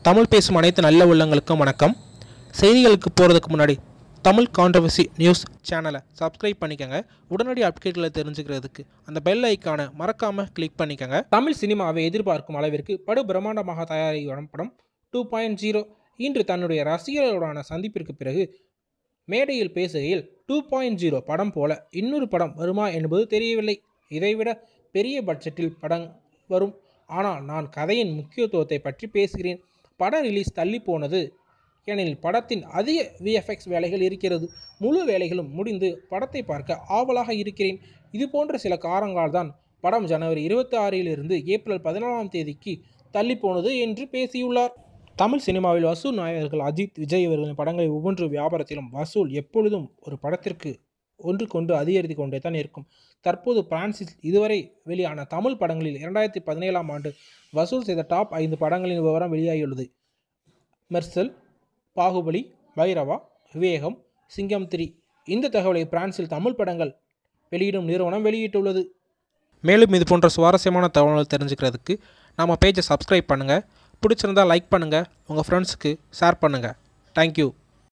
தமிழ் பேசும் அனைத்து நல்ல உள்ளங்களுக்கும் வணக்கம். செய்திகளுக்கு போகிறதுக்கு முன்னாடி தமிழ் கான்ட்ரவர்சி நியூஸ் சேனலை சப்ஸ்கிரைப் பண்ணிக்கோங்க. உடனடி அப்டேட்களை தெரிஞ்சுக்கிறதுக்கு அந்த பெல் ஐக்கானை மறக்காமல் கிளிக் பண்ணிக்கோங்க. தமிழ் சினிமாவை எதிர்பார்க்கும் அளவிற்கு படு பிரம்மாண்டமாக தயாராகி வரும் படம் 2.0 இன்று தன்னுடைய ரசிகர்களுடனான சந்திப்பிற்கு பிறகு மேடையில் பேசுகையில் 2.0 படம் போல இன்னொரு படம் வருமா என்பது தெரியவில்லை. இதைவிட பெரிய பட்ஜெட்டில் படம் வரும். ஆனால் நான் கதையின் முக்கியத்துவத்தை பற்றி பேசுகிறேன். பட ரிலீஸ் தள்ளி போனது ஏனெனில் படத்தின் அதிக விஎஃப்எக்ஸ் வேலைகள் இருக்கிறது. முழு வேலைகளும் முடிந்து படத்தை பார்க்க ஆவலாக இருக்கிறேன். இது போன்ற சில காரணங்களால் தான் படம் ஜனவரி 26 ஏப்ரல் 14 தள்ளி போனது என்று பேசியுள்ளார். தமிழ் சினிமாவில் வசூல் நாயகர்கள் அஜித், விஜய் இவர்களின் படங்களை ஒவ்வொரு வியாபாரத்திலும் வசூல் எப்பொழுதும் ஒரு படத்திற்கு ஒன்றுக்கொண்டு அதிகரித்து கொண்டே தான் இருக்கும். தற்போது பிரான்சில் இதுவரை வெளியான தமிழ் படங்களில் 2017 வசூல் செய்த டாப் 5 படங்களின் விவரம் வெளியாகியுள்ளது. மெர்சல், பாகுபலி, பைரவா, விவேகம், சிங்கம் 3 இந்த தகவலை பிரான்சில் தமிழ் படங்கள் வெளியிடும் நிறுவனம் வெளியிட்டுள்ளது. மேலும் இது போன்ற சுவாரஸ்யமான தகவல்கள் தெரிஞ்சுக்கிறதுக்கு நம்ம பேஜை சப்ஸ்கிரைப் பண்ணுங்கள். பிடிச்சிருந்தால் லைக் பண்ணுங்கள், உங்கள் ஃப்ரெண்ட்ஸுக்கு ஷேர் பண்ணுங்கள். தேங்க்யூ.